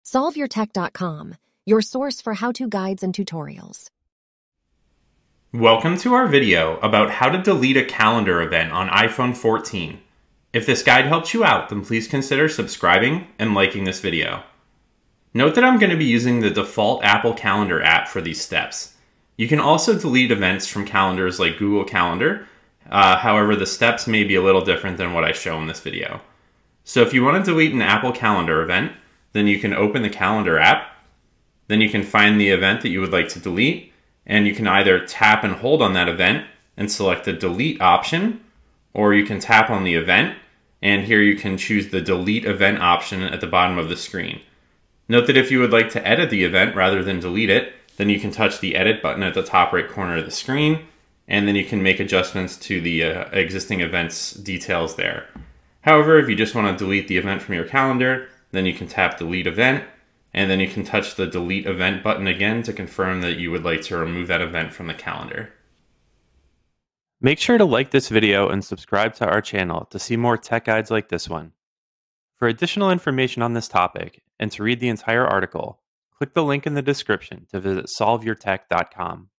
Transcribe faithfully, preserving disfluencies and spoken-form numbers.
solve your tech dot com, your source for how-to guides and tutorials. Welcome to our video about how to delete a calendar event on iPhone fourteen. If this guide helps you out, then please consider subscribing and liking this video. Note that I'm going to be using the default Apple Calendar app for these steps. You can also delete events from calendars like Google Calendar. Uh, however, the steps may be a little different than what I show in this video. So if you want to delete an Apple Calendar event, then you can open the Calendar app. Then you can find the event that you would like to delete, and you can either tap and hold on that event and select the delete option, or you can tap on the event, and here you can choose the delete event option at the bottom of the screen. Note that if you would like to edit the event rather than delete it, then you can touch the edit button at the top right corner of the screen, and then you can make adjustments to the uh, existing event's details there. However, if you just want to delete the event from your calendar, then you can tap delete event, and then you can touch the delete event button again to confirm that you would like to remove that event from the calendar. Make sure to like this video and subscribe to our channel to see more tech guides like this one. For additional information on this topic and to read the entire article, click the link in the description to visit solve your tech dot com.